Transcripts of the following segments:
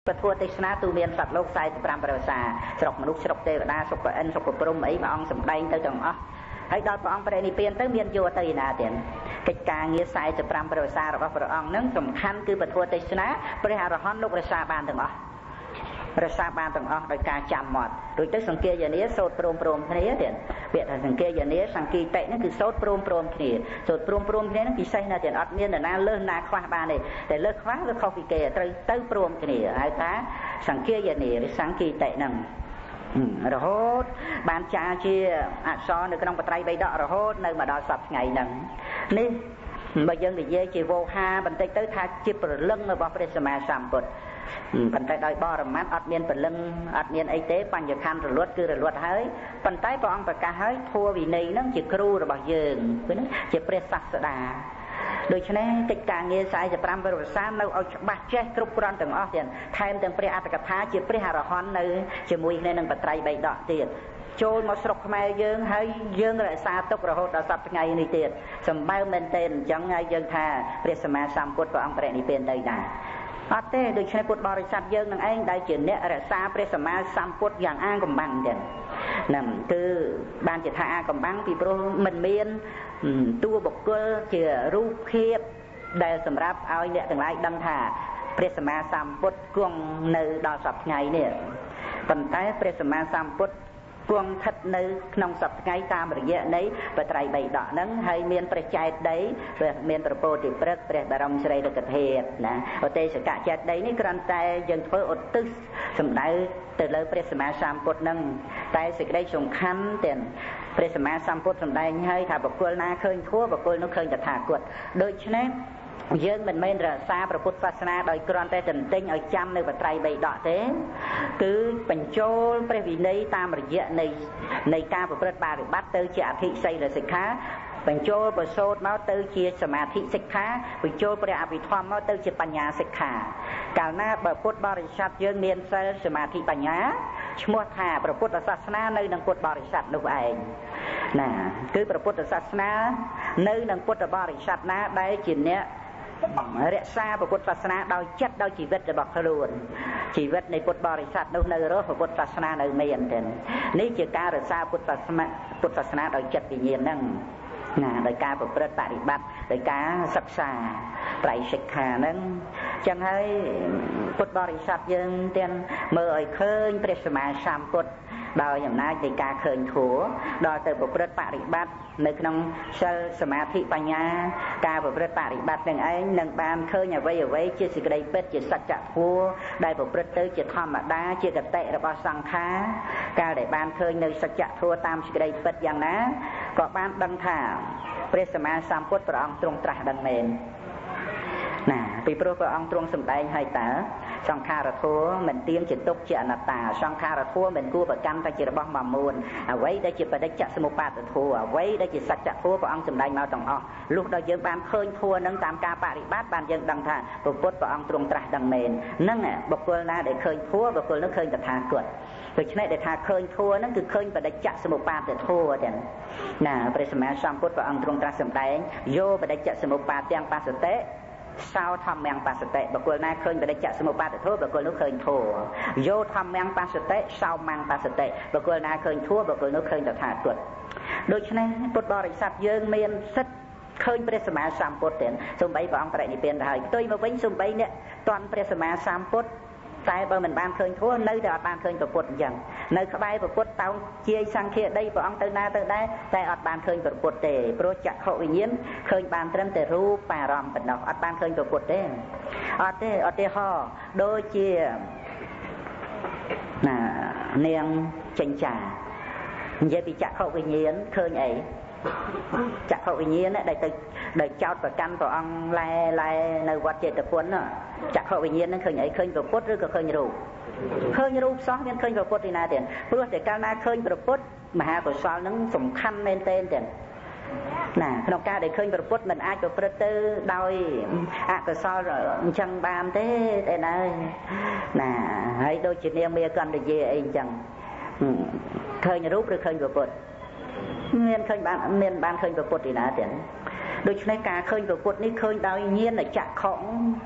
ประทัวติสนาตูเมียนสัตว์โลกไซส์ปรามประสาสรกมนุษย์สรกเทวดาสรกเอ็นสรกปรุมไอ้พระองค์สำแดงเตยจังอ๋อให้ดาวพระองค์ประเดี๋ยวเปลี่ยนเตยเมียนโยเตยนาเตียนกิจการเงี้ยไซส์ปรามประสาระพระองค์นั้นสำคัญคือประทัวติสนาบริหารห้องลูกประสาบานจังอ๋อประสาบานจังอ๋อโดยการจำหมดโดยตึกสังเกตอย่างนี้โสดปรุมนี้เตียนเบียดสังเกตอย่างนี้สังเกตเตะนั่นคือโสดปรุมนี้โสดปรุมนี้นั่นคือไซส์นาเตียนอัดเมียนแต่น่าเลื่อนนาคว้าบานเลยแต่เลิกคว้าเลิกเข้าปีเกย์เตยปรุมนี้ไอ้ตาสังเกตอย่างนี้สังเกตเตะนั่งระหดบานจ่าเชี่ยอัดซ้อนในกระดองปะไตรใบดอกระหดในมาดอสับไงนั่งนี่บางอย่างเดี๋ยวจีโวฮาบันเตยเตยทาจีบเรื่องมาบอกประเสมาสามปุดปันไตโดยบอระมัดอัดเมียนเป็นเรื่องอัดเมียนไอเต้ปัญญาคันระลวดคือระลวดเฮ้ยปันไตปองประกาศเฮ้ยทัววินัยนั่งจีครูระบายยืงคือนั่งจีเปรสัสดาโดยฉะนั้นกิจการเงี้ยสายจะปรามบริษัทเราเอาบัตรแจ้งกรุบกรอนต่างอ้อเตียนไทม์ต่างเปรียอัตกถาจีเปรียหารหอนในจีมวยในนังปัตไตรใบดอกเตียนโจลมาสรกมาเยิงให้เยิงอะไรซาตกระหดเราสับไงนี่เตียนสมบัติเมนเทนจังไงเยิงท่าเปรียสมาสามปุตพระองค์เปรียนี่เป็นได้ด่าอาเต้โดยใช้ปุตบริษัทเยิงนังเองได้เจนเนี่ยรักษาเปรียสมาสามปุตอย่างอ้างกำบังเด่นนั่นคือบานจิตท่าอ้างกำบังปีโปรมันเมียนตัวบกเกอร์เจอรูปเทียบได้สำหรับเอาเนี่ยต่างหลายดังท่าเปรียสมาสามปุตกวงในดาวสับไงเนี่ยปัจจัยเปรียสมาสามปุตกวงทัดในนองสับไงตามระยะนี้ปัจจัยใบดอกนั้นให้เมียนประจัยได้เมียนประโปติเปรตเปรตบารมสไรดกเทศนะโอเตสกะจัดได้นี่กรันแต่ยังเพื่ออดตึกสมัยแต่เลยเปรตสมาสามปุตนั้นแต่สิ่งใดสำคัญเด่นเปรตสมาสามปุตสำได้ให้ถ้าบุคคลน่าเคยทั่วบุคคลนู้เคยจะถากวดโดยฉะนั้นยืนมันไม่รักษาพระพุทธศาสนาโดยกรอนแต่จริงเอาจำในปัจจัยใบดอกเต้คือเป็นโจลพระวินัยตามระยะในการประพฤติปฏิบัติเตอร์เจอธิไซและสิกขาเป็นโจลประโสดมาเตอร์เจสมาธิสิกขาเป็นโจลประอภิธรรมมาเตอร์เจปัญญาสิกขากล่าวหน้าพระพุทธบริษัทยืนเมียนเซสมาธิปัญญาชั่วท่าพระพุทธศาสนาในนังพุทธบริษัทนู่นเองนะคือพระพุทธศาสนาในนังพุทธบริษัทนะได้จินเนี้ยเรียกซาพระพุทธศาสนาโดยจัดโดยชีวิตจะบอกขลุ่นชีวิตในพุทธบริษัทนู่นในรถพระพุทธศาสนาในเมียนเด่นนี่คือการรักษาพุทธศาสนาโดยจัดวิญญาณนั่งโดยการประพฤติปฏิบัติโดยการศึกษาไตรสิกขานั้นจังให้พุทธบริษัทยังเตียนเมื่อเคยเปรียบสมาสามพุทธโดยอย่างนั้นในการเคยถัวโดยแต่ประพฤติปฏิบัติในขนมสมาธิปัญญาการประพฤติปฏิบัติหนึ่งไอ้หนึ่งบานเคยอย่างไว้เชื่อสิ่งใดเป็ดเชื่อสัจจะพัวได้ประพฤติเชื่อธรรมดาเชื่อกระเตะระบสังขาการได้บานเคยในสัจจะพัวตามสิ่งใดเป็ดอย่างนั้นก็บานดังท่าเปรียบสมาสามพุทธพระองค์ตรงตรัสดังเมนน่ะปีโปรพระองค์ตรงสมัยให้ตาสังขารทัวเหมือนเตียงจิตตกเจอนาตาสังขารทัวเหมือนกู้ประกันแต่จิตบ้องมามูลเอาไว้ได้จิตประเดชสมุปบาททัวเอาไว้ได้จิตสัจจะทัวพระองค์สมัยมาต้องออกลูกเราเยอะบานเคยทัวนั่งตามการปฏิบัติบานยังดังท่าพระพุทธพระองค์ตรงตรัสดังเมนนั่งบุคคลน่าได้เคยทัวบุคคลนั้นเคยกระทากดโดยเฉพาะได้ทาเคยทัวนั่นคือเคยประเดชสมุปบาททัวเด่นน่ะพระสมัยสัมพุทธพระองค์ตรงตรัสสมัยโยประเดชสมุปบาทยังปัสสเตสาวทำแมงปัสเตะบุคคลน่าเคยไปได้จัดสมุปบาททั่วบุคคลนู้เคยทั่วโยทำแมงปัสเตะสาวแมงปัสเตะบุคคลน่าเคยทั่วบุคคลนู้เคยจะถ่ายตัวโดยฉะนั้นพุทธบริษัทยืนเมียนสัดเคยไปสมัยสามพุทธเด่นสมัยพระองค์ประดิษฐ์เป็นอะไรตัวมาวิ่งสมัยเนี่ยตอนไปสมัยสามพุทธแต่บางมันบานเคยทั่วในแต่บานเคยประพุทธอย่างในขบายประพุทธเตาเชี่ยสังเกตได้พระองค์เตือนเตือนได้แต่อดบานเคยประพุทธเตะโปรจักเขาวิญญาณเคยบานเติมแต่รูปปารอมเป็นดอกอดบานเคยประพุทธเตะอดเตะห่อโดยเชี่ยเนียงเจงจ่าเยี่ยปีจักเขาวิญญาณเคยไอ้จักเขาวิญญาณได้ตึกได้เจ้าประกันพระองค์ไล่ในวัดเจตพุทธน่ะจักเขาวิญญาณนั้นเคยไอ้เคยประพุทธหรือก็เคยรูปซ้อนยังเคยประพุทธที่นาเด่นเพื่อแต่การนาเคยประพุทธมหากุศลนั้นสำคัญเมนเทนเด่นน่ะขนมกาได้เคยประพุทธมันอาจจะประตือโดยอากุศลจังบามเต้แต่ไหนน่ะให้โดยจิตเนียงเมียกันได้เย่เองจังเคยรูปหรือเคยประพุทธเมียนเคยบ้านเคยประพุทธที่นาเด่นโดยในการเคยประพุทธนี่เคยโดยเงี้ยในจักของ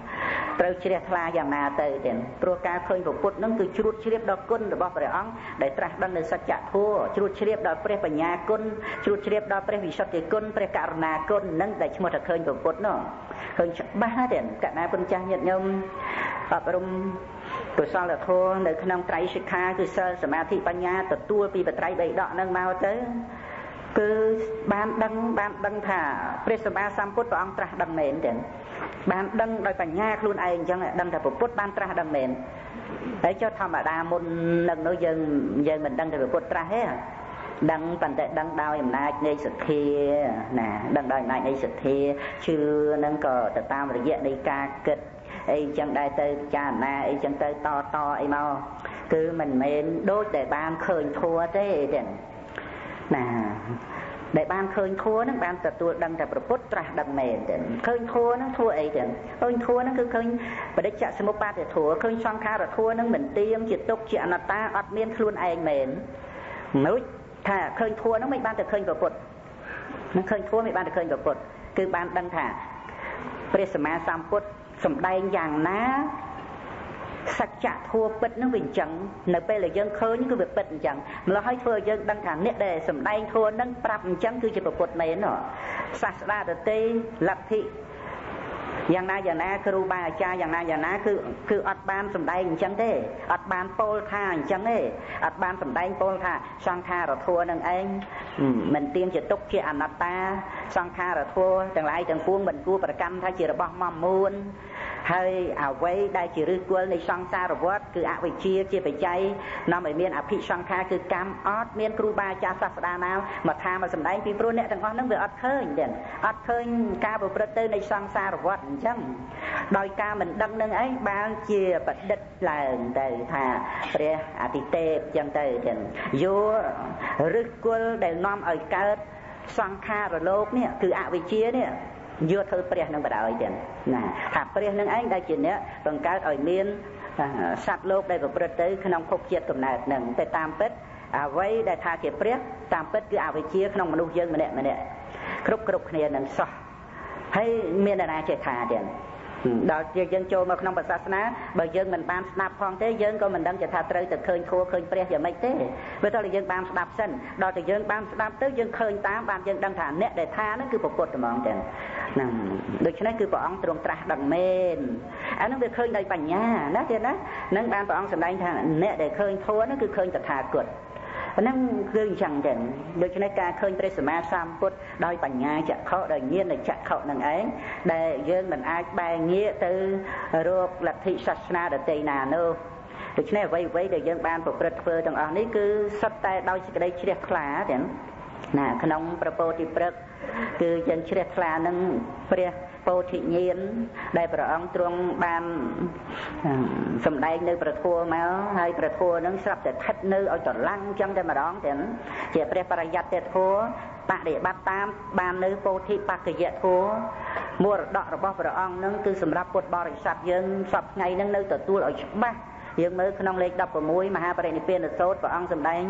ត្រូវជ្រះថ្លាយ៉ាងណាទៅទៀតព្រោះការឃើញពុទ្ធនឹងគឺជ្រួតជ្រាបដល់គុណរបស់ព្រះអង្គដែលត្រាស់ដឹងនៅសច្ចធម៌ជ្រួតជ្រាបដល់ព្រះបញ្ញាគុណជ្រួតជ្រាបដល់ព្រះវិសុទ្ធិគុណព្រះករុណាគុណនឹងដែលឈ្មោះថាឃើញពុទ្ធនោះឃើញច្បាស់ទៀតកណ្ណាពុទ្ធចាស់ញាតិញោមអប់រំកុសលធម៌នៅក្នុងត្រៃសិក្ខាគឺសិលសមាធិបញ្ញាទទួលពីបត្រៃបីដកនឹងមកទៅគឺបានដឹងថាព្រះសម្មាសម្ពុទ្ធព្រះអង្គត្រាស់ដឹងមែនទេបានដឹងដោយបញ្ញាខ្លួនឯងអញ្ចឹងដឹងថាពុទ្ធបានត្រាស់ដឹងមែនហើយចុះធម្មតាមុននឹងនោះយើងមិនដឹងថាពុទ្ធត្រាស់ទេដឹងប៉ុន្តែដឹងដោយអំណាចនៃសទ្ធាណាដឹងដោយអំណាចនៃសទ្ធាជឿនឹងក៏ទៅតាមរយៈនៃការគិតអីចឹងដែរទៅពិចារណាអីចឹងទៅតអីមកគឺមិនមែនដូចដែលបានឃើញធัวទេទេណាដែលបានឃើញធัวហ្នឹងបានទទួលដឹងតែព្រះពុទ្ធត្រាស់ដឹងមែនទេឃើញធัวហ្នឹងធัวអីទេឃើញធัวហ្នឹងគឺឃើញបដិច្ចសមុប្បាទធัวឃើញសង្ខារធัวហ្នឹងមិនទៀងជាទុក្ខជាអនត្តាអត់មានខ្លួនឯងមែននោះថាឃើញធัวហ្នឹងមិនបានតែឃើញព្រះពុទ្ធនឹងឃើញធัวមិនបានតែឃើញព្រះពុទ្ធគឺបានដឹងថាព្រះសម្មាសម្ពុទ្ធសម្ដែងយ៉ាងណាសច្ចធម៌ពិតនឹងវាអញ្ចឹងនៅពេលដែលយើងឃើញគឺវាពិតអញ្ចឹងម្ល៉េះហើយធ្វើឲ្យយើងដឹងថាអ្នកដែលសម្ដែងធម៌នឹងប្រាប់អញ្ចឹងគឺជាពុទ្ធមែនសាស្ត្រាទទេលទ្ធិយ៉ាងណាគ្រូបាអាចារ្យយ៉ាងណាគឺអត់បានសម្ដែងអញ្ចឹងទេអត់បានពោលថាអញ្ចឹងទេអត់បានសម្ដែងពោលថាសង្ខារធម៌នឹងឯងមិនទៀងជាទុក្ខជាអនត្តាសង្ខារធម៌ទាំងឡាយទាំងពួងមិនគួរប្រកាន់ថាជារបស់មមួនហើយអ្វីដែលជាឫសគល់នៃសង្សារវដ្តគឺអវិជ្ជាជាបច្ច័យនាំឲ្យមានអភិសង្ខារគឺកម្មអត់មានគ្រូបាអាចារ្យសាស្តាណាមកថាមកសម្ដែងពីព្រោះអ្នកទាំងអស់ហ្នឹងវាអត់ឃើញទេអត់ឃើញការប្រព្រឹត្តទៅនៃសង្សារវដ្តអញ្ចឹងដោយការមិនដឹងនឹងឯងបានជាបដិទ្ធឡើងទៅថាព្រះអតិទេពអញ្ចឹងទៅចឹងយកឫសគល់ដែលនាំឲ្យកើតសង្ខារលោកនេះគឺអវិជ្ជានេះយកធ្វើព្រះនឹងបដ ாய் ទាំងណាថាព្រះនឹងឯងដែលជាអ្នកបង្កើតឲ្យមានសត្វលោកដែលប្រព្រឹត្តទៅក្នុងភពជាតិកំណើតនឹងតែតាមពិតអ្វីដែលថាជាព្រះតាមពិតគឺអវិជ្ជាក្នុងមនុស្សយើងម្នាក់គ្រប់គ្នានឹងសោះហើយមានអ្នកណាចេះថាទៀតដល់យើងចូលមកក្នុងសាសនាបើយើងមិនបានស្ដាប់ផងទេយើងក៏មិនដឹងថាត្រូវតែឃើញធัวឃើញព្រះយ៉ាងម៉េចទេបើតើយើងបានស្ដាប់សិនដល់តែយើងបានស្ដាប់ទៅយើងឃើញតាមបានយើងដឹងថាអ្នកដែលថាហ្នឹងគឺពុទ្ធហ្មងចឹងហ្នឹងដូច្នេះគឺព្រះអង្គទ្រង់ត្រាស់ដឹងមែនអាហ្នឹងវាឃើញដោយបញ្ញាណាទៀតណានឹងបានព្រះអង្គសម្ដែងថាអ្នកដែលឃើញធัวហ្នឹងគឺឃើញតថាគតហ្នឹងគឺអញ្ចឹងចឹងដូច្នេះការឃើញព្រះសម្មាសម្ពុទ្ធដោយបញ្ញាចក្ខុដោយញាណចក្ខុនឹងឯងដែលយើងមិនអាចបែរងាកទៅរកលទ្ធិសាសនាដទៃណានោះដូច្នេះអ្វីដែលយើងបានប្រព្រឹត្តធ្វើទាំងអស់នេះគឺសុទ្ធតែដោយសេចក្តីជ្រះថ្លាទាំងណាក្នុងព្រះពោធិព្រឹក្សគឺយើងជ្រះថ្លានឹងព្រះពោធិញ្ញាណដែលព្រះអង្គទ្រង់បានសម្ដែងនៅព្រះធម៌មកហើយព្រះធម៌នឹងស្រាប់តែស្ថិតនៅឲ្យត្រឡាំងចឹងតែម្ដងទាំងជាព្រះបរិយត្តិធម៌បដិបត្តិតាមបាននៅពោធិបក្ខយធម៌មរតករបស់ព្រះអង្គនឹងគឺសម្រាប់ពុទ្ធបរិស័ទយើងសពថ្ងៃនឹងនៅទទួលឲ្យច្បាស់យើងមើលក្នុងលេខ16មហាបរិនិព្វានសូត្រព្រះអង្គសម្ដែង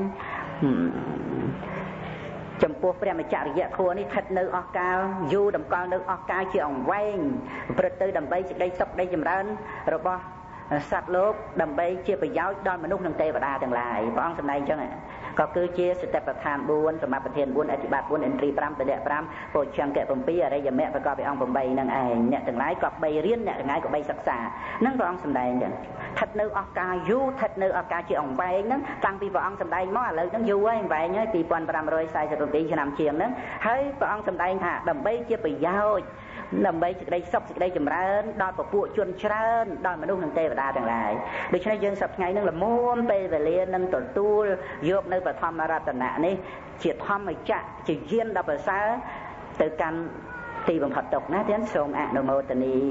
ចំពោះព្រះមច្ចរិយធម៌នេះស្ថិតនៅអស់កាលយូរតម្កល់នៅអស់កាលជាអង្វែងប្រព្រឹត្តទៅដើម្បីសេចក្តីសុខដីចម្រើនរបស់សត្វលោកដើម្បីជាប្រយោជន៍ដល់មនុស្សនិងទេវតាទាំងឡាយព្រះអង្គសម្ដែងអញ្ចឹងក៏គឺជាសតិប្បដ្ឋាន4សមាបដ្ឋាន4អធិបត្តិ4ឥន្ទ្រី5តលៈ5ពោចង្កៈ7អរិយមគ្គប្រកបដោយអង្គ8នឹងឯងអ្នកទាំងឡាយក៏បីរៀនអ្នកទាំងឡាយក៏បីសិក្សានឹងព្រះអង្គសម្ដែងចឹងស្ថិតនៅអស់កាលយូរស្ថិតនៅអស់កាលជាអង្វែងហ្នឹងតាំងពីព្រះអង្គសម្ដែងមកឥឡូវហ្នឹងយូរហើយអង្វែងហើយ2547ឆ្នាំជាងហ្នឹងហើយព្រះអង្គសម្ដែងថាដើម្បីជាប្រយោជន៍ដើម្បីសេចក្តីសុខសេចក្តីចម្រើនដល់ពពួកជនច្រើនដល់មនុស្សនិងទេវតាទាំងឡាយដូច្នេះយើងសប្តាហ៍ហ្នឹងល្មមពេលវេលានឹងទទួលយកនៅបឋមរតនៈនេះជាធម្មចក្រជាយានដ៏ប្រសើរទៅកាន់ទីបំផុតទុកណាទៀតសូមអនុមោទនា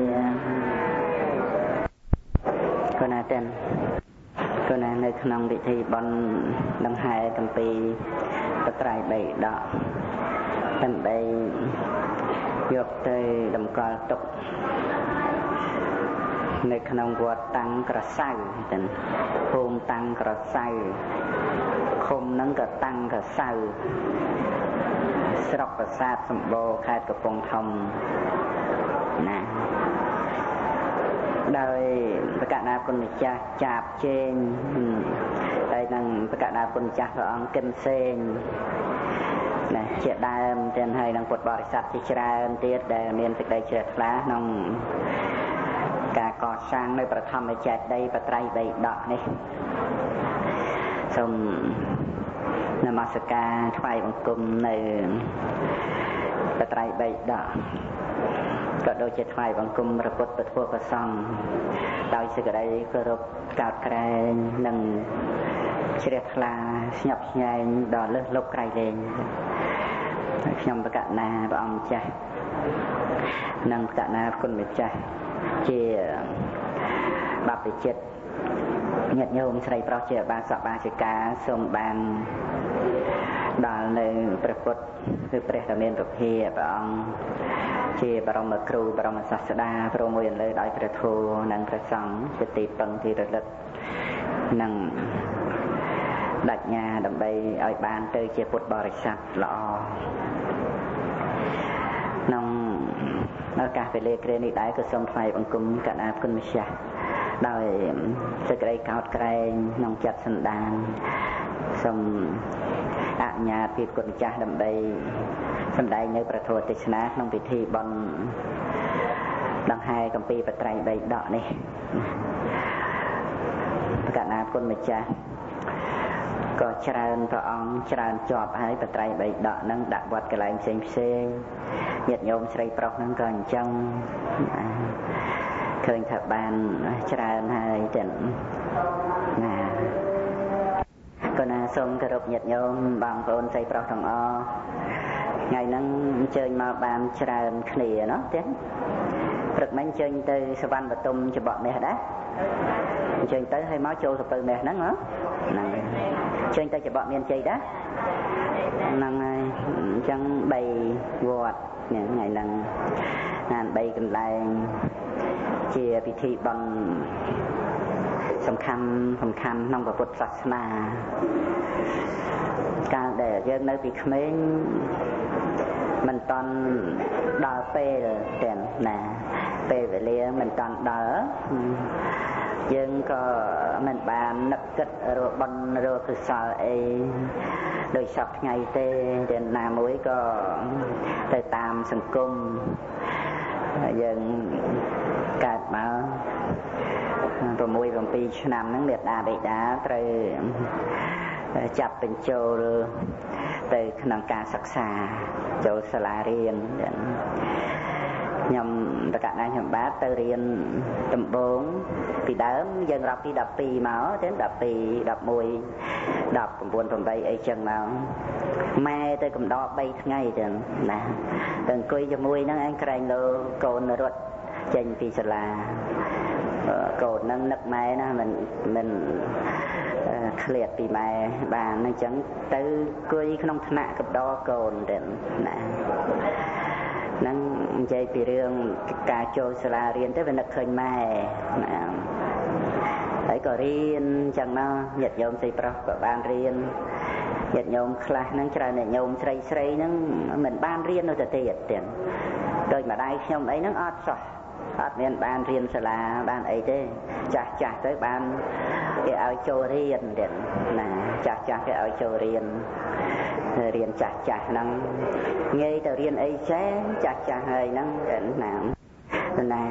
គណៈទាំងគណៈនៅក្នុងពិធីបុណ្យដង្ហែកំពីបត្រៃបីដកដើម្បីយកទៅតម្កល់ទុកនៅក្នុងវត្តតាំងក្រសៅទាំងភូមិតាំងក្រសៅឃុំហ្នឹងក៏តាំងក្រសៅស្រុកប្រាសាទសម្បូរខេត្តកំពង់ធំណាដោយប្រកាសណាគុណម្ចាស់ចាបជេងហើយនឹងប្រកាសណាគុណម្ចាស់ព្រះអង្គគិមសេងណាជាដើមទាំងហើយនឹងពុទ្ធបរិស័ទជាច្រើនទៀតដែលមានសេចក្តីជ្រះថ្លាក្នុងការកសាងនៅប្រធមចេតិយបត្រៃបីដកនេះសូមនមស្ការថ្វាយបង្គំនៅបត្រៃបីដកក៏ដូចជាថ្វាយបង្គំព្រះពុទ្ធព្រះធម៌ព្រះសង្ឃដោយសេចក្តីគោរពកោតក្រែងនិងជ្រះថ្លាស្ញប់ស្ញែងដល់លើសលប់ក្រៃលែងខ្ញុំប្រកាសណាព្រះអង្គម្ចាស់និងប្រកាសណាគុណម្ចាស់ជាបព្វជិតញាតិញោមស្រីប្រុសជាបាសកបាសិកាសូមបានដល់នៅព្រះពុទ្ធគឺព្រះរាមាពុទ្ធាព្រះអង្គជាបរមគ្រូបរមសាស្តាព្រមមួយអន្លើដោយព្រះធម៌និងព្រះសង្ឃជាទីពឹងទីរលឹកនិងបញ្ញាដើម្បីឲ្យបានទៅជាពុទ្ធបរិស័ទល្អក្នុងឱកាសវេលាគ្រានេះដែរក៏សូមថ្វាយបង្គំកណ្ដាលគុណម្ចាស់ដោយសេចក្តីកោតក្រែងក្នុងចិត្តសន្តានសូមអនុញ្ញាតពីគុណម្ចាស់ដើម្បីសម្ដែងនៅព្រះធម៌ទេសនាក្នុងពិធីបុណ្យដង្ហែគម្ពីរបត្រៃបីដកនេះប្រកាសណាគុណម្ចាស់ក៏ច្រើនព្រះអង្គច្រើនជាប់ហើយបត្រៃបីដកហ្នឹងដាក់វត្តកន្លែងផ្សេងផ្សេងញាតិញោមស្រីប្រុសហ្នឹងក៏អញ្ចឹងឃើញថាបានច្រើនហើយចឹងណាក៏ណាសូមគោរពញាតិញោមបងប្អូនស្រីប្រុសទាំងអស់ថ្ងៃហ្នឹងអញ្ជើញមកបានច្រើនគ្នាเนาะចឹងព្រឹកមិញអញ្ជើញទៅសវណ្ណបតុមច្បក់មាសដែរអញ្ជើញទៅឲ្យមកចូលសពើមាសហ្នឹងហ្នឹងអញ្ជើញទៅច្បក់មានជ័យដែរហ្នឹងហើយអញ្ចឹង3វត្តថ្ងៃហ្នឹងបាន3កន្លែងជាពិធីបុណ្យសំខាន់ក្នុងពុទ្ធសាសនាកាលដែលយើងនៅពីក្មេងមិនតាន់ដល់ពេលទាំងណាពេលវេលាមិនតាន់ដល់យើងក៏មិនបាននឹកគិតរកបុណ្យរកកុសលអីដោយសពថ្ងៃទេទាំងណាមួយក៏ទៅតាមសង្គមយើងកើតមក6-7 ឆ្នាំហ្នឹងមេដាបេដាត្រូវចាប់បញ្ចូលទៅក្នុងការសិក្សាចូលសាលារៀនខ្ញុំប្រកាសណាខ្ញុំបាទទៅរៀនដំបូងពីដើមយើងរាប់ពី12មកទៅ12 11 10 9 8អីចឹងមកម៉ែទៅកំដរ3ថ្ងៃចឹងណាទៅអង្គុយជាមួយហ្នឹងឯងក្រែងលោកូនរត់ចេញពីសាលាកូនហ្នឹងនឹកម៉ែណាមិនឃ្លាតពីម៉ែបានអញ្ចឹងទៅគួយក្នុងថ្នាក់កំដរកូនទៅណាហ្នឹងនិយាយពីរឿងការចូលសាលារៀនទៅវានឹកឃើញម៉ែណាហើយក៏រៀនអញ្ចឹងមកញាតិញោមស្រីប្រុសក៏បានរៀនញាតិញោមខ្លះហ្នឹងច្រើនញាតិញោមស្រីហ្នឹងមិនបានរៀននៅទៅទៀតដូចម្ដាយខ្ញុំអីហ្នឹងអត់សោះអត់មានបានរៀនសាលាបានអីទេចាស់ទៅបានគេឲ្យចូលរៀនទៀតណាចាស់គេឲ្យចូលរៀនចាស់ហ្នឹងងាយទៅរៀនអីចេះចាស់ហើយហ្នឹងណា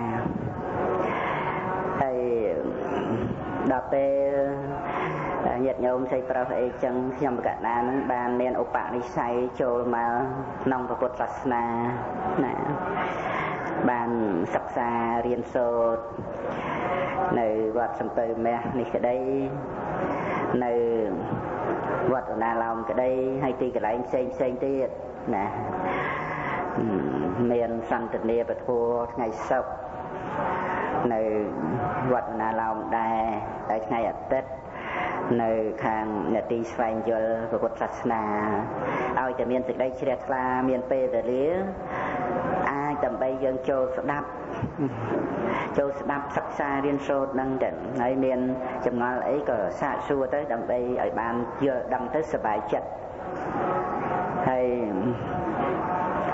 ហើយដល់ពេលញាតិញោមស្រីប្រុសអីចឹងខ្ញុំប្រកាសណាហ្នឹងបានមានឧបនិស្ស័យចូលមកក្នុងពុទ្ធសាសនាណាបានសិក្សារៀនសូត្រនៅវត្តសំពៅមាសនេះក្តីនៅវត្តឧណាឡោមក្តីហើយទីកន្លែងផ្សេងទៀតណាមានសន្ទនាពធថ្ងៃសុក្រនៅវត្តឧណាឡោមដែរហើយថ្ងៃអាទិត្យនៅខាងនាទីស្វែងយល់ពុទ្ធសាសនាឲ្យតែមានសេចក្តីជ្រះថ្លាមានពេលវេលាអាចដើម្បីយើងចូលស្ដាប់សិក្សារៀនសូត្រនឹងទៅហើយមានចម្ងល់អីក៏សាកសួរទៅដើម្បីឲ្យបានយល់ដឹងទៅសប្បាយចិត្តហើយ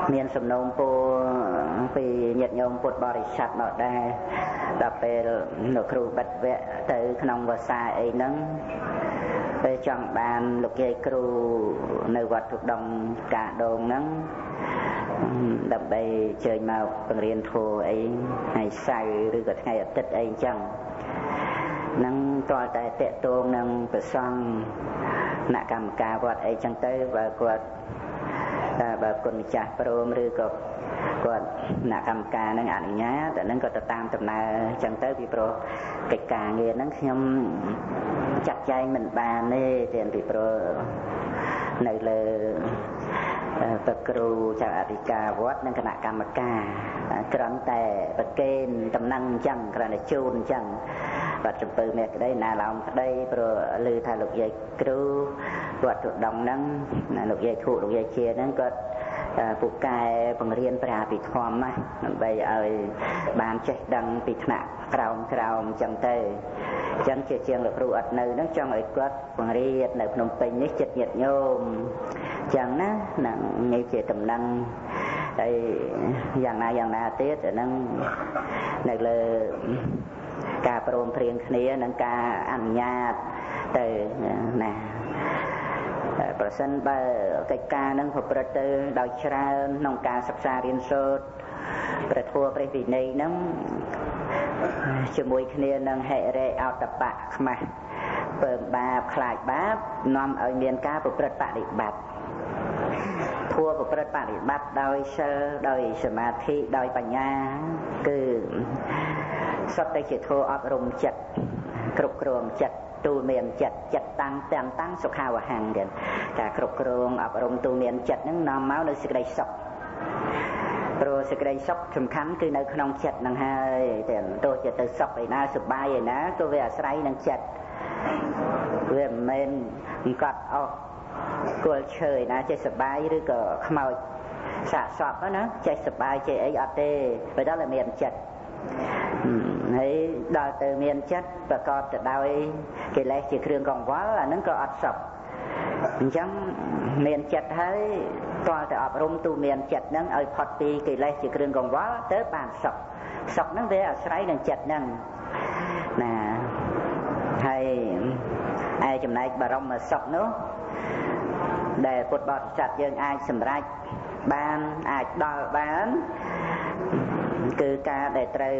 មានសំណូមពរពីញាតិញោមពុទ្ធបរិស័ទមកដែរដល់ពេលលោកគ្រូបិទវគ្គទៅក្នុងវស្សាអីហ្នឹងពេលចង់បានលោកយាយគ្រូនៅវត្តទុដងកាដូងហ្នឹងដើម្បីជើញមកបង្រៀនធម៌អីថ្ងៃសៅរ៍ឬក៏ថ្ងៃអាទិត្យអីអញ្ចឹងនឹងតើតែតេតងនឹងប្រសង់គណៈកម្មការវត្តអីចឹងទៅបើគាត់តែបើគុណម្ចាស់ព្រមឬក៏គាត់គណៈកម្មការនឹងអនុញ្ញាតតែនឹងក៏ទៅតាមដំណើរចឹងទៅពីព្រោះកិច្ចការងារហ្នឹងខ្ញុំចាត់ចែងមិនបានទេទាំងពីព្រោះនៅលើព្រះគ្រូចៅអធិការវត្តនិងគណៈកម្មការគ្រាន់តែប្រកេនតំណែងអញ្ចឹងគ្រាន់តែជូនអញ្ចឹងបាត់ចំពើមេក្តីណាឡោមក្តីព្រោះឮថាលោកយាយគ្រូវត្តទុដងហ្នឹងលោកយាយធុលោកយាយជាហ្នឹងគាត់ពូកែបង្រៀនព្រះអភិធម្មណាដើម្បីឲ្យបានចេះដឹងពីថ្នាក់ក្រោមអញ្ចឹងទៅអញ្ចឹងជាជាងលោកគ្រូអត់នៅហ្នឹងចង់ឲ្យគាត់បង្រៀននៅភ្នំពេញនេះចិត្តញាតិញោមអញ្ចឹងណាហ្នឹងនេះជាតំណែងហើយយ៉ាងណាទៀតអាហ្នឹងនៅលើការព្រមព្រៀងគ្នានិងការអនុញ្ញាតទៅណាប្រសិនបើកិច្ចការនឹងប្រព្រឹត្តទៅដោយច្រើនក្នុងការសិក្សារៀនសូត្រព្រះធម៌ព្រះវិន័យនឹងជាមួយគ្នានឹងហិរេអតបៈខ្មាស់ពើបាបខ្លាចបាបនាំឲ្យមានការប្រព្រឹត្តបដិបត្តិធម៌ប្រព្រឹត្តបដិបត្តិដោយសិលដោយសមាធិដោយបញ្ញាគឺសុទ្ធតែជាធម៌អប់រំចិត្តគ្រប់គ្រងចិត្តទូមានចិត្តតាំងសុខាវហង្សទៀតការគ្រប់គ្រងអប់រំទូមានចិត្តហ្នឹងនាំមកនៅសេចក្តីសុខព្រោះសេចក្តីសុខសំខាន់គឺនៅក្នុងចិត្តហ្នឹងហើយតែទោះជាទៅសុខឯណាសុបាយឯណាក៏វាអាស្រ័យនឹងចិត្តវាមិនមែនអង្គត់អស់គល់ឈើឯណាចេះសុបាយឬក៏ខ្មោចសាកសពណាចេះសុបាយចេះអីអត់ទេបើដល់តែមានចិត្តហើយដល់ទៅមានចិត្តប្រកបទៅដោយកិលេសជាគ្រឿងកង្វល់អាហ្នឹងក៏អត់សុខអញ្ចឹងមានចិត្តហើយតើទៅអប់រំទូមានចិត្តហ្នឹងឲ្យផុតពីកិលេសជាគ្រឿងកង្វល់ទៅបានសុខហ្នឹងវាអាស្រ័យនឹងចិត្តហ្នឹងណាហើយឯចំណែកបរមសុខនោះដែលពុទ្ធបរិស័ទយើងអាចសម្រេចបានអាចដល់បានគឺការដែលត្រូវ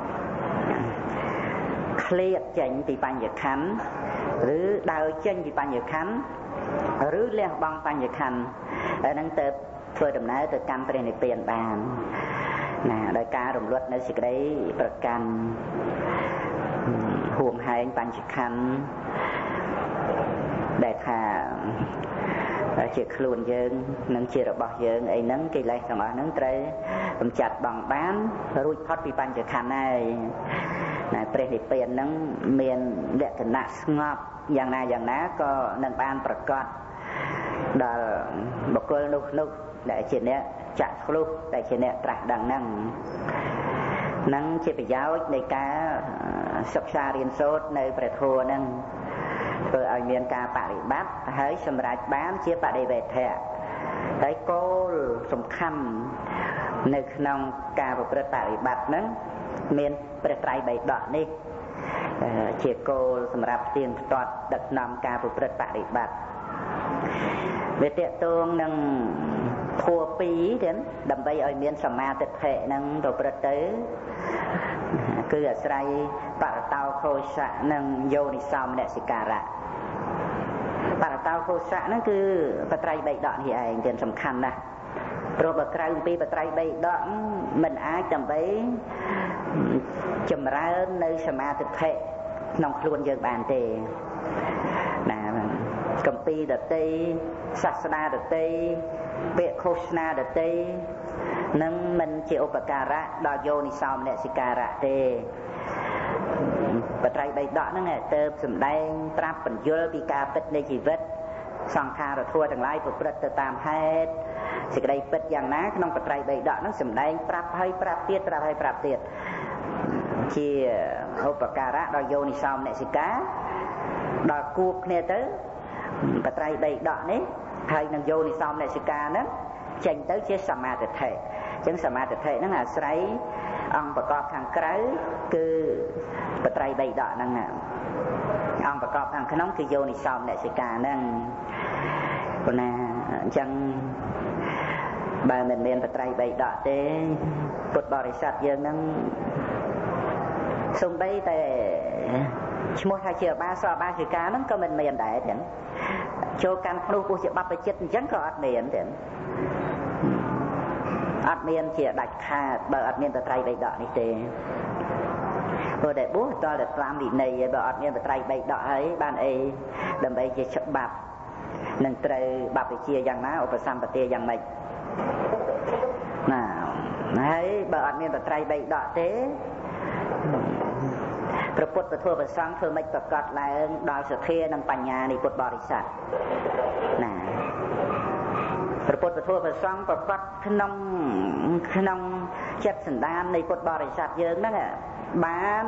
ឃ្លាតចេញពីបញ្ញខណ្ឌឬដើរចេញពីបញ្ញខណ្ឌឬលះបង់បញ្ញខណ្ឌហើយនឹងទៅធ្វើដំណើរទៅកាន់ព្រះនិព្វានបានណាដោយការរំលត់នៅសេចក្តីប្រកាន់ហួងហែងបញ្ញខណ្ឌដែលថាជាខ្លួនយើងនិងជារបស់យើងអីហ្នឹងកិលេសទាំងអស់ហ្នឹងត្រូវកម្ចាត់បង់បានរួចផុតពីបញ្ញខណ្ឌហើយណាព្រះនិព្វានហ្នឹងមានលក្ខណៈស្ងប់យ៉ាងណាក៏នឹងបានប្រកបដល់បុគ្គលនោះដែលជាអ្នកចាក់ឆ្លុះដែលជាអ្នកត្រាស់ដឹងហ្នឹងជាប្រយោជន៍នៃការសិក្សារៀនសូត្រនៅព្រះធម៌ហ្នឹងធ្វើឲ្យមានការបប្រតិបត្តិហើយសម្រេចបានជាបដិវេធៈហើយគោលសំខាន់នៅក្នុងការប្រព្រឹត្តបប្រតិបត្តិហ្នឹងមានព្រះត្រៃបិដកនេះជាគោលសម្រាប់ផ្ទៀងផ្ទាត់ដឹកនាំការប្រព្រឹត្តបប្រតិបត្តិវាតកតងនឹងធัวពីរទៀតដើម្បីឲ្យមានសមាទិដ្ឋិនឹងប្រព្រឹត្តទៅគឺអាស្រ័យបរតោខោសៈនិងយោនិសោមនសិការៈបរតោខោសៈហ្នឹងគឺបត្រៃបិដកនេះឯងទៀតសំខាន់ណាស់ព្រោះបើក្រៅពីបត្រៃបិដកមិនអាចដើម្បីចម្រើននៅសមាទិដ្ឋិក្នុងខ្លួនយើងបានទេណាកម្ពីដតីសាសនាដតីពាក្យឃោសនាដតីនឹងមិនជាឧបការៈដល់យោនិសោមនសិការៈទេបត្រៃបិដកហ្នឹងទៅសម្ដែងប្រាប់បញ្យលពីការពិតនៃជីវិតសង្ខារធัวទាំងឡាយប្រព្រឹត្តទៅតាមហេតុសេចក្តីពិតយ៉ាងណាក្នុងបត្រៃបិដកហ្នឹងសម្ដែងប្រាប់ហើយប្រាប់ទៀតជាឧបការៈដល់យោនិសោមនសិកាដល់គួបគ្នាទៅបត្រៃបិដកនេះហើយនឹងយោនិសោមនសិកាហ្នឹងចេញទៅជាសមាធិអញ្ចឹងសមាធិហ្នឹងអាស្រ័យអង្គប្រកបខាងក្រៅគឺបត្រៃ3ដកហ្នឹងអង្គប្រកបខាងក្នុងគឺយោនិសោមនសិកាហ្នឹងប៉ុន្តែអញ្ចឹងបើមិនមានបត្រៃ3ដកទេពុទ្ធបរិស័ទយើងហ្នឹងសំបីតែឈ្មោះថាជាបាសកបាសិកាហ្នឹងក៏មិនមានដែរទេចូលកាន់ភ្នោះពោះជាបព្វជិតអញ្ចឹងក៏អត់មានទេអត់មានជាដាច់ខាតបើអត់មានបត្រៃ3ដកនេះទេព្រោះតែបួសតតែតាមវិន័យបើអត់មានបត្រៃ3ដកហើយបានអីដើម្បីជាច្បាប់នឹងត្រូវបព្វជិយ៉ាងណាឧបសម្បទាយ៉ាងម៉េចណាហើយបើអត់មានបត្រៃ3ដកទេព្រះពុទ្ធពធព្រះសង្ឃធ្វើម៉េចប្រកាសឡើងដល់សទ្ធានិងបញ្ញានៃពុទ្ធបរិស័ទណាព្រះពុទ្ធពធព្រះសង្ឃប្រកាសក្នុងចិត្តសន្តាននៃពុទ្ធបរិស័ទយើងហ្នឹងបាន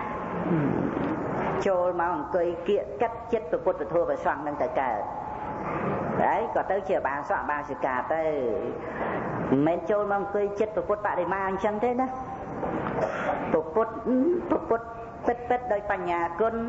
ចូលមកអង្គុយគៀកកាត់ចិត្តព្រះពុទ្ធពធព្រះសង្ឃនឹងទៅកើតហើយក៏ទៅជាបាសកបាសិកាទៅមិនមែនចូលមកអង្គុយចិត្តព្រះពុទ្ធបរិមាអញ្ចឹងទេណាព្រះពុទ្ធពិតដោយបញ្ញាគុណ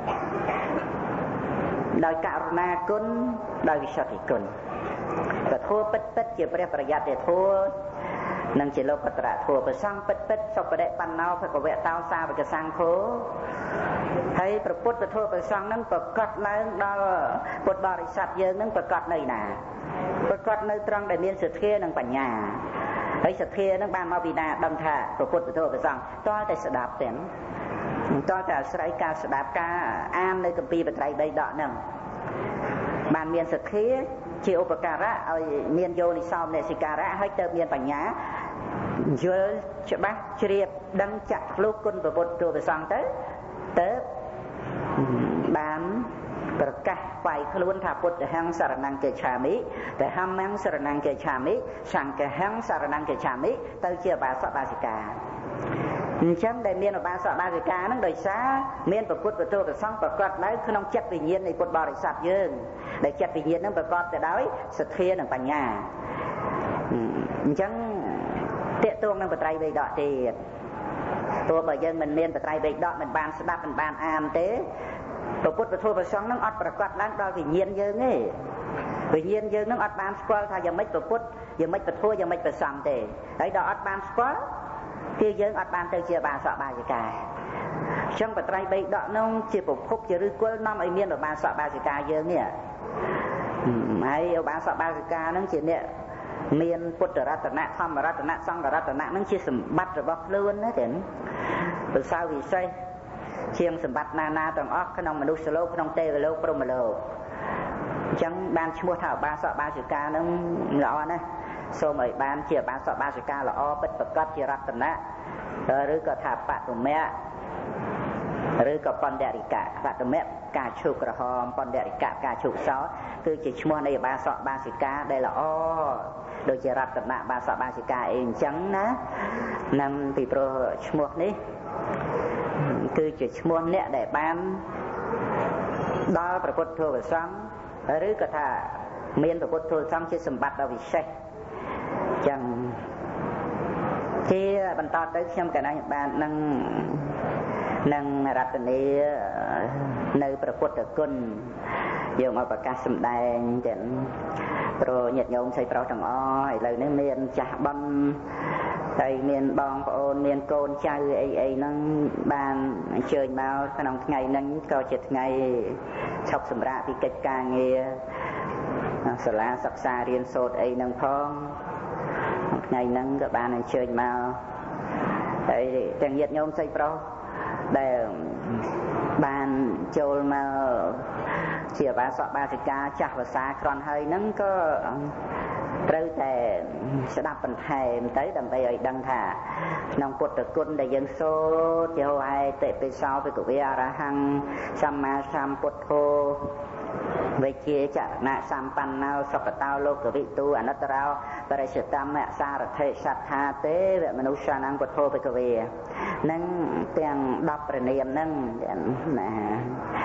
ដោយករុណាគុណដោយវិសុទ្ធិគុណពធពិតជាព្រះប្រយ័ត្នធម៌និងជាលោកត្រធម៌ប្រសង្ឃពិតសុបដិបណ្ណោភគវតោសាវកសង្ឃោហើយព្រះពុទ្ធពធព្រះសង្ឃនឹងប្រកាសឡើងដល់ពុទ្ធបរិស័ទយើងនឹងប្រកាសនៅណាប្រកាសនៅត្រង់ដែលមានសទ្ធានិងបញ្ញាហើយសទ្ធានឹងបានមកពីណាដឹងថាព្រះពុទ្ធពធព្រះសង្ឃតើតែស្ដាប់ទេតើតែអាស្រ័យការស្ដាប់ការអាននៅគម្ពីរបត្រៃ3ដកហ្នឹងបានមានសទ្ធាជាឧបការៈឲ្យមានយោនិសោមនសិការៈហើយទៅមានបញ្ញាយល់ច្បាស់ជ្រាបដឹងចាក់ធ្លុះគុណព្រះពុទ្ធព្រះសង្ឃទៅបានប្រកាសវាយខ្លួនថាពុទ្ធហង្សរណង្កេឆាមិតែហម្មង្សរណង្កេឆាមិសង្ឃហង្សរណង្កេឆាមិទៅជាបាសកបាសិកាអញ្ចឹងដែលមានឧបាសកបាសិកាហ្នឹងដោយសារមានព្រះពុទ្ធព្រះសង្ឃប្រកបនៅក្នុងចិត្តវិញ្ញាណនៃពុទ្ធបរិស័ទយើងដែលចិត្តវិញ្ញាណហ្នឹងប្រកបទៅដោយសទ្ធានិងបញ្ញាអញ្ចឹងតេតួងនឹងបត្រៃ3ដកទៀតទោះបើយើងមិនមានបត្រៃ3ដកមិនបានស្ដាប់មិនបានអានទេព្រះពុទ្ធព្រះសង្ឃហ្នឹងអត់ប្រកបឡើងដល់វិញ្ញាណយើងទេវិញ្ញាណយើងហ្នឹងអត់បានស្គាល់ថាយ៉ាងម៉េចព្រះពុទ្ធយ៉ាងម៉េចព្រះធម៌យ៉ាងម៉េចព្រះសង្ឃទេហើយដល់អត់បានស្គាល់គឺយើងអត់បានទៅជាបាសកបាសិកាអញ្ចឹងបត្រៃ3ដកនោះជាប្រភពជាឫសគល់នាំឲ្យមានឧបាសកបាសិកាយើងនេះហើយឧបាសកបាសិកាហ្នឹងជាអ្នកមានពុទ្ធរតនៈធម្មរតនៈសង្ឃរតនៈហ្នឹងជាសម្បត្តិរបស់ខ្លួនណាទេប្រសើរវិសេសជាងសម្បត្តិណាទាំងអស់ក្នុងមនុស្សលោកក្នុងទេវលោកព្រហ្មលោកអញ្ចឹងបានឈ្មោះថាឧបាសកបាសិកាហ្នឹងល្អណាស់សូមឲ្យបានជាបាសកបាសិកាល្អពិតប្រកបជារតនៈឬក៏ថាបតុមៈឬក៏បណ្ឌរិកៈបតុមៈការឈូកក្រហមបណ្ឌរិកៈការឈូកសោគឺជាឈ្មោះនៃបាសកបាសិកាដែលល្អដូចជារតនៈបាសកបាសិកាអីអញ្ចឹងណានឹងពីព្រោះឈ្មោះនេះគឺជាឈ្មោះអ្នកដែលបានដល់ព្រះពុទ្ធព្រះសង្ឃឬក៏ថាមានព្រះពុទ្ធព្រះសង្ឃជាសម្បត្តិដ៏វិសេសចឹងជាបន្តទៅខ្ញុំកណាបាននឹងរតនីនៅព្រះពុទ្ធគុណយកមកប្រកាសសម្ដែងទាំងព្រោះញាតិញោមស្រីប្រុសទាំងអស់ឥឡូវនេះមានចាស់ប៉ុនហើយមានបងប្អូនមានកូនចៅអីហ្នឹងបានអញ្ជើញមកក្នុងថ្ងៃហ្នឹងក៏ជាថ្ងៃឈប់សម្រាកពីកិច្ចការងារសាលាសិក្សារៀនសូត្រអីហ្នឹងផងថ្ងៃហ្នឹងក៏បានអញ្ជើញមកហើយទាំងញាតិញោមស្រីប្រុសដែលបានចូលមកជាបាសកបាសិកាចាស់ភាសាក្រន់ហើយហ្នឹងក៏ត្រូវតែស្ដាប់បន្ថែមទៅដើម្បីឲ្យដឹងថាក្នុងពុទ្ធគុណដែលយើងសូត្រជាហោហែតិពិសោភិក្ខវេអរហង្គសម្មាសម្ពុទ្ធោវិជាចរណៈសម្បណ្ណោសុខតោលោកវិទូអនុត្តរោបរិសុទ្ធមសារថេសត្ថាទេវមនុស្សនាងពុទ្ធោភិក្ខវេនឹងទាំង10ព្រះនាមហ្នឹងណា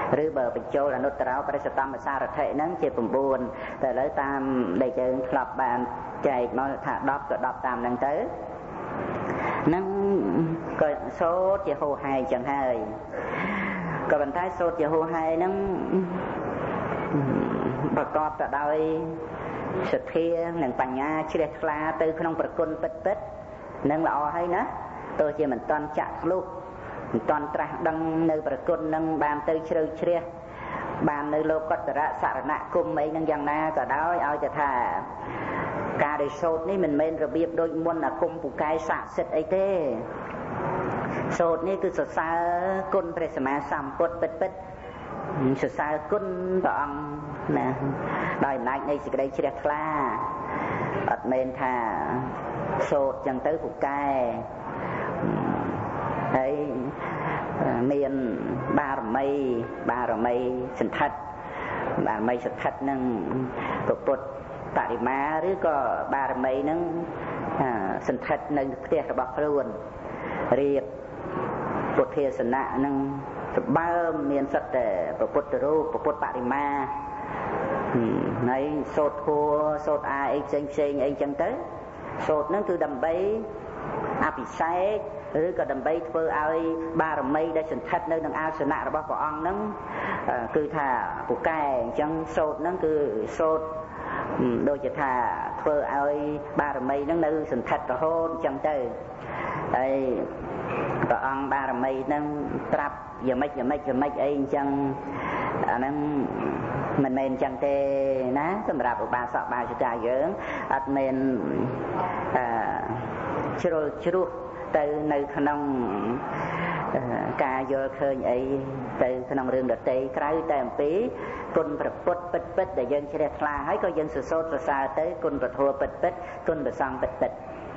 ឬបើបញ្ចូលអនុត្តរោបរិសត្តមសារថិហ្នឹងជា9តែឥឡូវតាមដែលយើងធ្លាប់បានចែកមកថា10ក៏10តាមហ្នឹងទៅហ្នឹងក៏សូត្រជាហូរហែចឹងហើយក៏ប៉ុន្តែសូត្រជាហូរហែហ្នឹងប្រកបទៅដោយសទ្ធានិងបញ្ញាជ្រះថ្លាទៅក្នុងប្រគុណពិតៗនឹងល្អហើយណាទោះជាមិនតន់ចាក់ឆ្លុះមិនតន់ត្រាស់ដឹងនៅប្រគុណនឹងបានទៅជ្រៅជ្រះបាននៅលោកុត្តរសរណគមអីនឹងយ៉ាងណាក៏ដោយឲ្យតែថាការដែលសូត្រនេះមិនមែនរបៀបដូចមុនអាគមពូកែស័ក្តិសិទ្ធអីទេសូត្រនេះគឺសរសើរគុណព្រះសម្មាសម្ពុទ្ធពិតៗសរសើរគុណព្រះអង្គណាដោយអំណាចនៃសេចក្តីជ្រះថ្លាអត់មែនថាសូត្រចឹងទៅពូកែហើយមានបារមីសន្ធិដ្ឋបារមីសន្ធិដ្ឋនឹងពុទ្ធបរិមាឬក៏បារមីនឹងសន្ធិដ្ឋនៅផ្ទះរបស់ខ្លួនរៀបពុទ្ធាសនៈនឹងសម្បើមមានសិតតែពុទ្ធរូបពុទ្ធបរិមាហើយសូត្រធัวសូត្រអាអីផ្សេងអីចឹងទៅសូត្រនឹងគឺដើម្បីអភិសេកឬក៏ដើម្បីធ្វើឲ្យបារមីដែលសន្ធិដ្ឋនៅក្នុងអាសនៈរបស់ព្រះអង្គហ្នឹងគឺថាពូកែអញ្ចឹងសូត្រហ្នឹងគឺសូត្រដូចជាថាធ្វើឲ្យបារមីហ្នឹងនៅសន្ធិដ្ឋរហូតអញ្ចឹងទៅហើយព្រះអង្គបារមីហ្នឹងប្រាប់យ៉ាងម៉េចអីអញ្ចឹងអាហ្នឹងមិនមែនអញ្ចឹងទេណាសម្រាប់ឧបាសកបាសិកាយើងអត់មែនជ្រុលជ្រោះទៅនៅក្នុងការយល់ឃើញអីទៅក្នុងរឿងដតីក្រៅតែអំពីគុណព្រះពុទ្ធពិតដែលយើងជ្រះថ្លាហើយក៏យើងសរសើរទៅគុណព្រះធម៌ពិតគុណព្រះសង្ឃពិត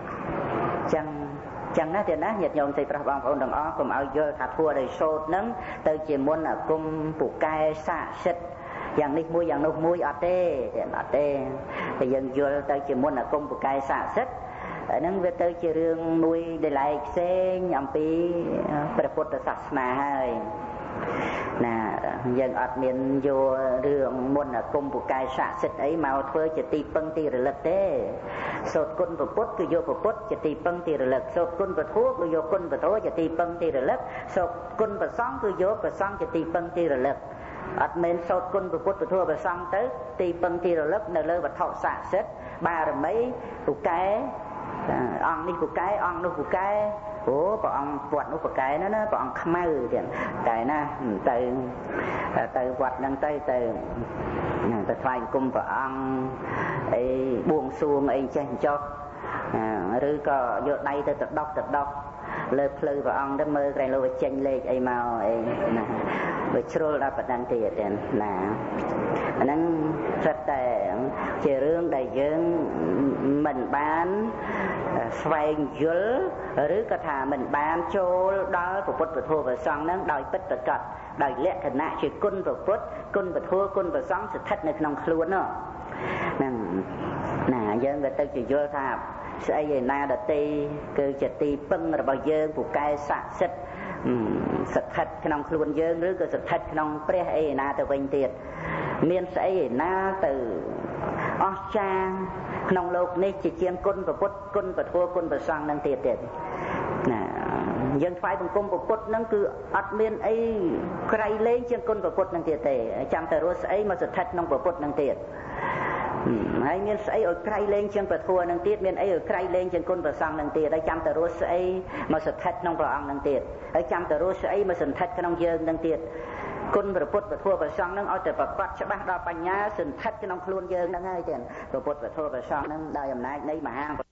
ចឹងណាទៀតណាញាតិញោមស្រីប្រុសបងប្អូនទាំងអស់កុំឲ្យយល់ថាធัวដោយសូត្រហ្នឹងទៅជាមុនអាគមពូកែស័ក្តិសិទ្ធយ៉ាងនេះមួយយ៉ាងនោះមួយអត់ទេតែយើងយល់ទៅជាមុនអាគមពូកែស័ក្តិសិទ្ធហ្នឹងវាទៅជារឿងមួយដែលឡែកផ្សេងអំពីព្រះពុទ្ធសាសនាហើយណាយើងអត់មានយករឿងមុនអាគមពូកែស័ក្តិសិទ្ធអីមកធ្វើជាទីពឹងទីរលឹកទេសូត្រគុណព្រះពុទ្ធគឺយកព្រះពុទ្ធជាទីពឹងទីរលឹកសូត្រគុណព្រះធម៌គឺយកគុណព្រះធម៌ជាទីពឹងទីរលឹកសូត្រគុណព្រះសង្ឃគឺយកព្រះសង្ឃជាទីពឹងទីរលឹកអត់មែនសូត្រគុណព្រះពុទ្ធព្រះធម៌ព្រះសង្ឃទៅទីពឹងទីរលឹកនៅលើវត្ថុស័ក្តិសិទ្ធបារមីពូកែអង្គនេះពូកែអង្គនោះពូកែអូព្រះអង្គវត្តនោះពូកែណាព្រះអង្គខ្មៅទៀតតែណាទៅវត្តហ្នឹងទៅថ្វាយគុំព្រះអង្គអីបួងសួងអីចេះចុះឬក៏យកដៃទៅដុសលើភ្លៅព្រះអង្គទៅមើលក្រែងលោចេញលេខអីមកអីណាវាជ្រុលដល់ប៉ុណ្ណឹងទៀតណាអាហ្នឹងសិតតែជារឿងដែលយើងមិនបានស្វែងយល់ឬក៏ថាមិនបានចូលដល់ពុទ្ធពធព្រះសង្ឃហ្នឹងដោយពិតប្រាកដដោយលក្ខណៈជាគុណព្រះពុទ្ធគុណពធគុណព្រះសង្ឃស្ថិតនៅក្នុងខ្លួនហ្នឹងណាយើងក៏ទៅជាយល់ថាស្អីឯណាដតីគឺជាទីពឹងរបស់យើងពូកែស័ក្តិសិទ្ធស្ថិតក្នុងខ្លួនយើងឬក៏ស្ថិតក្នុងព្រះឯណាទៅវិញទៀតមានស្អីឯណាទៅអស្ចារ្យក្នុងលោកនេះជាជាងគុណព្រះពុទ្ធគុណពធគុណព្រះសង្ឃនឹងទៀតណាយើងថ្វាយបង្គំព្រះពុទ្ធនឹងគឺអត់មានអីក្រៃលែងជាងគុណព្រះពុទ្ធនឹងទៀតទេចាំតែរស់ស្អីមកស្ថិតក្នុងព្រះពុទ្ធនឹងទៀតហើយមានស្អីឲ្យក្រៃលែងជាងព្រះធម៌នឹងទៀតមានអីឲ្យក្រៃលែងជាងគុណព្រះសង្ឃនឹងទៀតហើយចាំតែរស់ស្អីមកស្ថិតក្នុងព្រះអង្គនឹងទៀតហើយចាំតែរស់ស្អីមកសន្ធិដ្ឋក្នុងយើងនឹងទៀតគុណព្រះពុទ្ធព្រះធម៌ព្រះសង្ឃនឹងឲ្យតែប្រកបច្បាស់ដល់បញ្ញាសន្ធិដ្ឋក្នុងខ្លួនយើងនឹងហើយទៀតព្រះពុទ្ធព្រះធម៌ព្រះសង្ឃនឹងដោយអំណាចនៃមហា